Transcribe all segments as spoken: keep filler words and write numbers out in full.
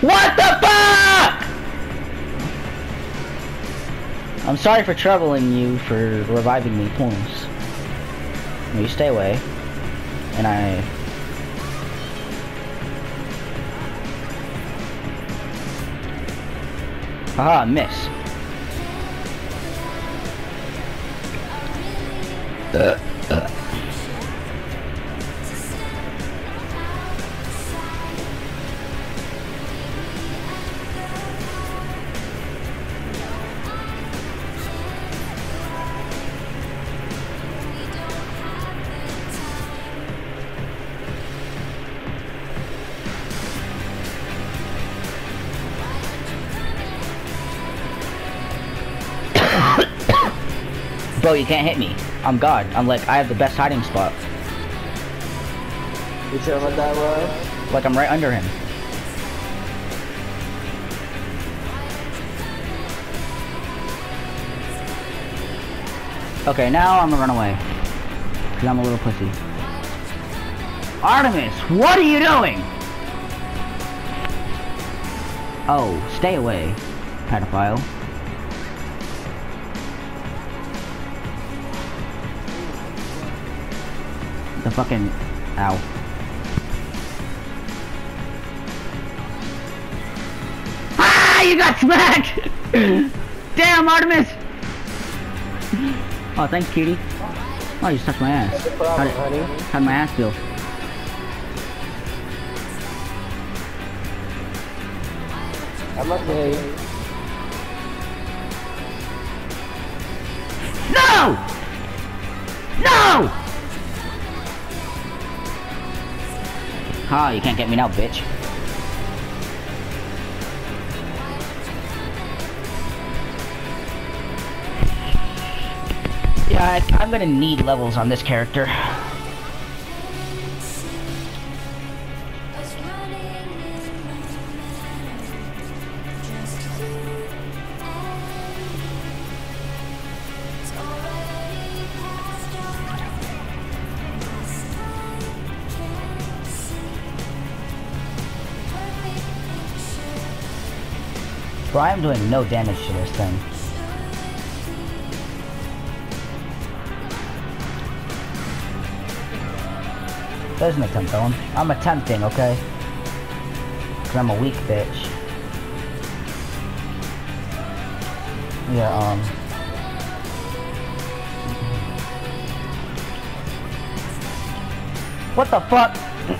What the fuck? I'm sorry for troubling you for reviving me, points. You stay away. And I... Haha, miss. Uh, uh. Bro, you can't hit me. I'm God. I'm like, I have the best hiding spot. You sure about that, bro? Like, I'm right under him. Okay, now I'm gonna run away. Because I'm a little pussy. Artemis, what are you doing? Oh, stay away, pedophile. The fucking... Ow. Ah! You got smacked! Damn, Artemis! Oh, thanks, cutie. Oh, you just touched my ass. No problem, How honey. did, how'd my ass feel? I'm okay. No! No! Ha, you can't get me now, bitch. Yeah, I, I'm gonna need levels on this character. Bro, I am doing no damage to this thing. There's an attempt on. I'm attempting, okay? Cause I'm a weak bitch. Yeah, um... What the fuck?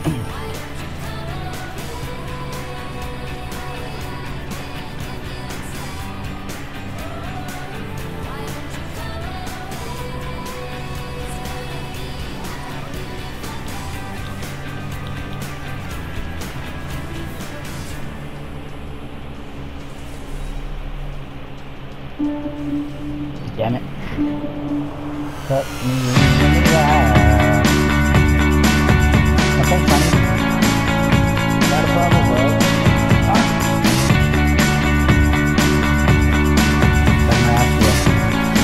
Damn it. Cut me in the eye. Okay, funny. Not a problem, bro. Huh? Doesn't ask you.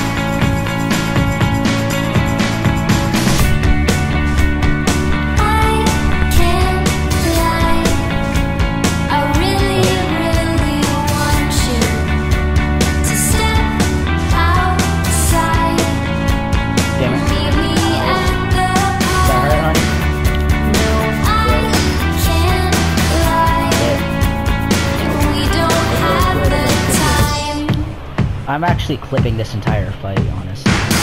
I can't lie. I really, really want you to step outside. Damn it. Meet me at the Does that hurt, honey? No, I can't lie. We don't have the time. I'm actually clipping this entire fight, honest.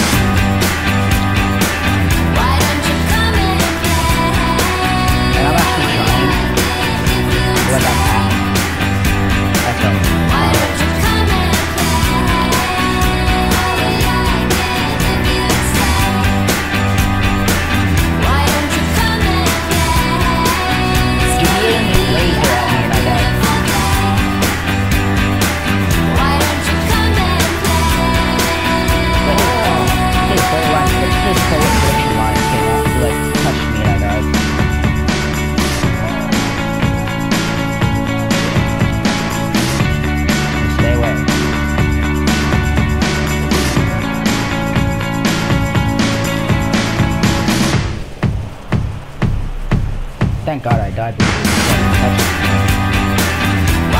Why don't you come and play? And I'm actually trying. Like I'm at. That's all. Why don't you come and play? Why don't you come and play? You aimed a laser at me and I died. Why don't you come and But his, his play line, his, his play prediction line came out. He like touched me and I died. Just stay away. Thank God I died before he touched me.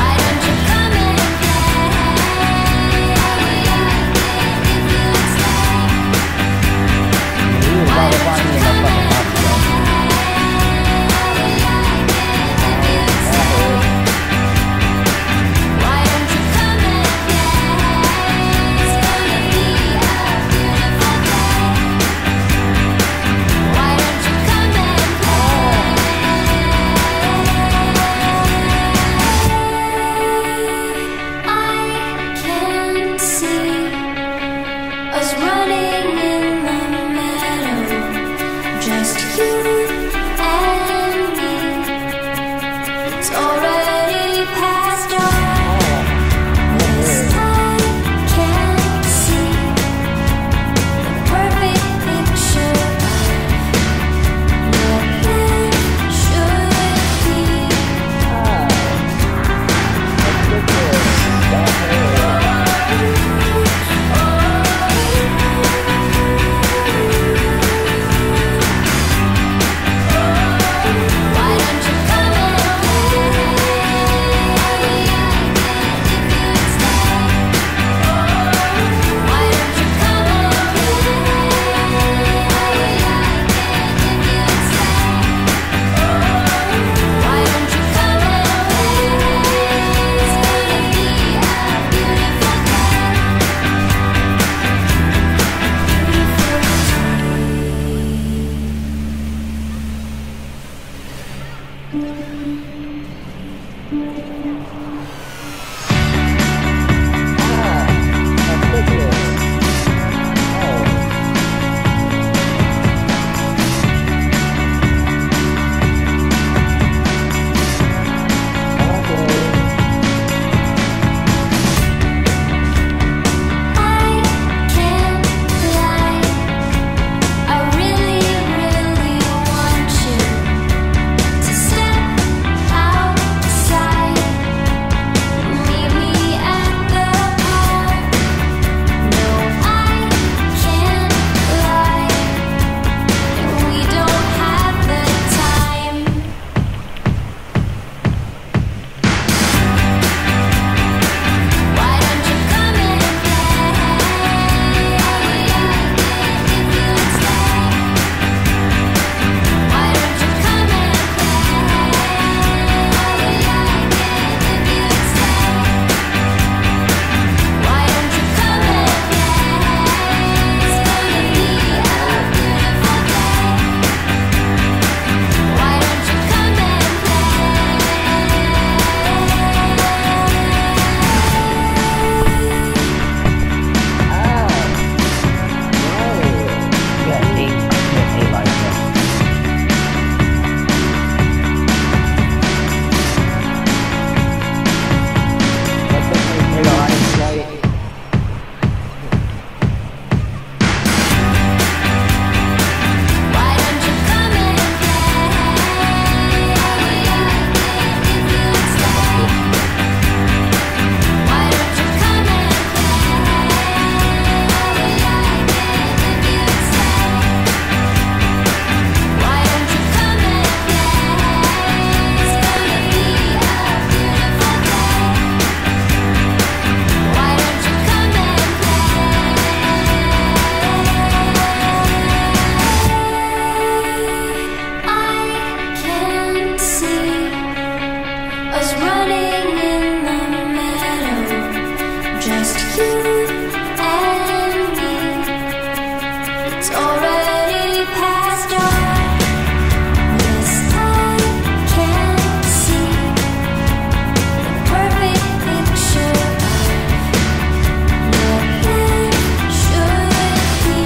just you and me. It's already past dark. Yes, I can see the perfect picture of what life should be.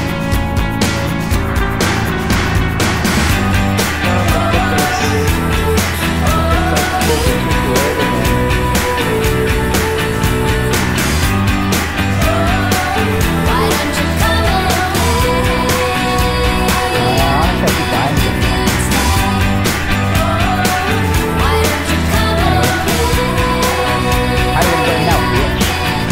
Why don't you come and Why don't you come and How you gonna get me out, bitch?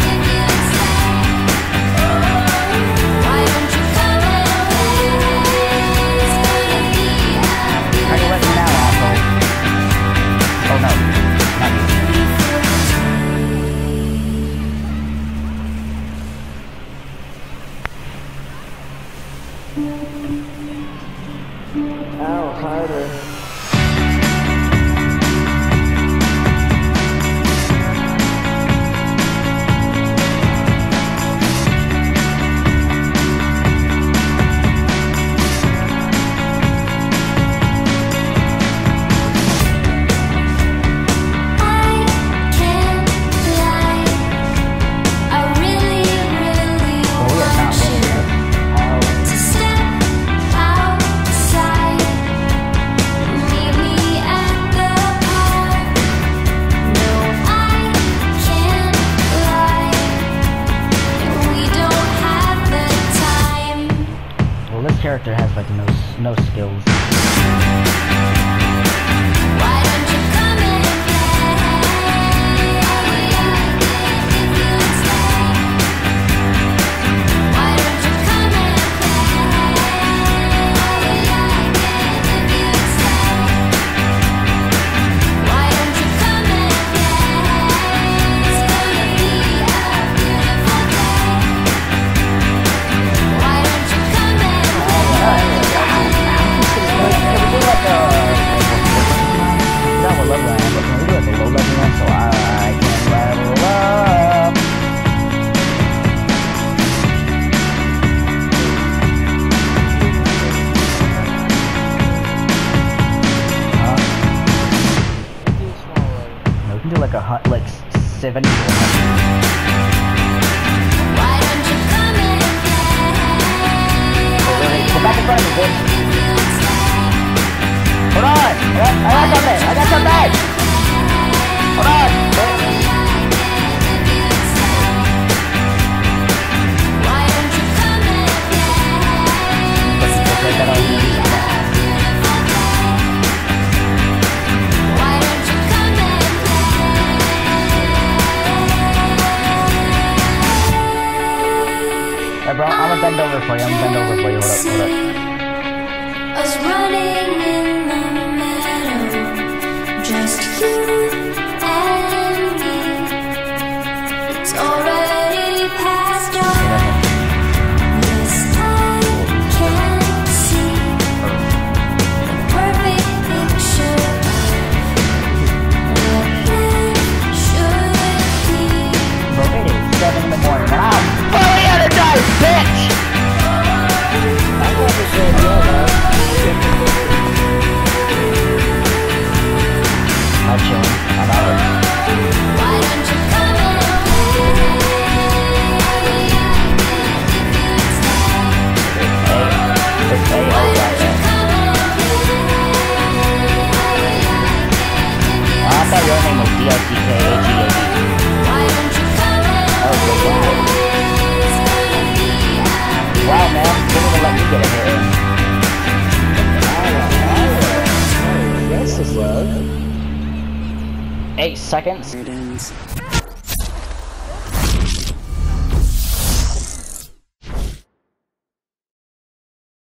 Why don't you come and It's gonna be How you let me out, asshole? Oh no, not you. Ow, harder. I can't lie. I really, really Well, we are not want you looking at to step outside. Meet me at the park. No, I can't lie. We don't have the time. Well, this character has like no s- no skills. Why don't you come and Why don't you come and Why don't you come and It's gonna be a beautiful day. Why don't you come and That was level I am, but can we do like a low level one so I can level up? Huh? No, we can do like a hun- like seventy to one hundred. Why don't you come and Oh, wait, wait, go back in front of me, bitch. Hold on! I got, I got something! I got something! Hold on! Wait. Why don't you come and Let's just take that out of the music. Why don't you come and Hey bro, I'm gonna bend over for you, I'm gonna bend over for you, hold up, hold up. Us running in the meadow, just you and me. It's already past dark. Yes, I can see the perfect picture of what life should be. Bro, it is seven in the morning and I'm fully energized, bitch! I'm going to say no, man. I'm chilling, I'm out. Why don't you come and Hey, it's A O right there. I thought your name was D L C K H E A D. Why don't you come and Oh, good wow. It's gonna be a Wow, man, you didn't even let me get a hit in. Yes, it's love. Eight seconds. It ends.